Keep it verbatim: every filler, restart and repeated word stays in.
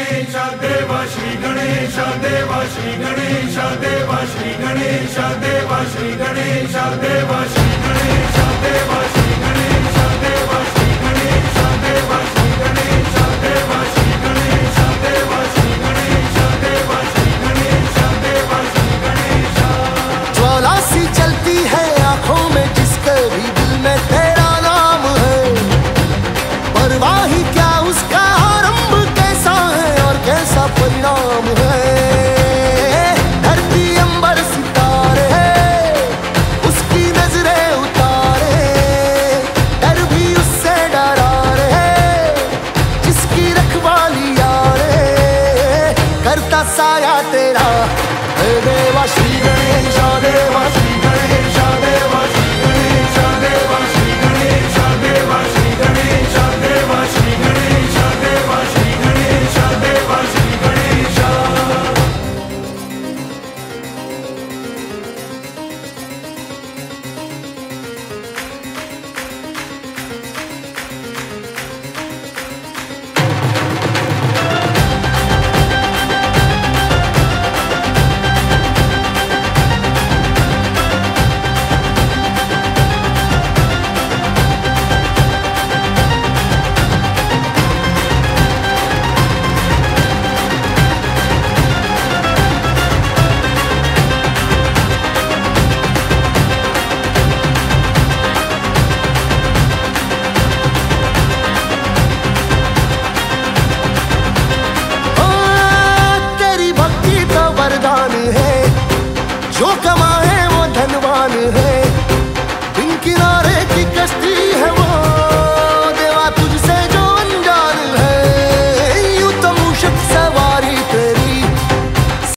गणेश देवा श्री गणेश देवा श्री गणेश देवा श्री गणेश देवा श्री गणेश देवा श्री गणेश देवा श्री गणेश देवा श्री गणेश देवा श्री गणेश देवा श्री गणेश देवा श्री गणेश देवा श्री गणेश देवा श्री गणेश। ज्वाला सी चलती है आंखों में जिसके भी दिल में तेरा नाम है, परवाह ही क्या उसका आरंभ कैसा है और कैसा परिणाम है। धरती अंबर सितारे उसकी नजरें उतारे, डर भी उससे डरा रहे जिसकी रखवाली यारे करता साया तेरा हे देवा श्री गणेश देवा श्री गणेश देवा श्री गणेश देवा श्री गणेश देवा श्री गणेश देवा श्री गणेश देवा श्री गणेश देवा श्री गणेश। जो कमा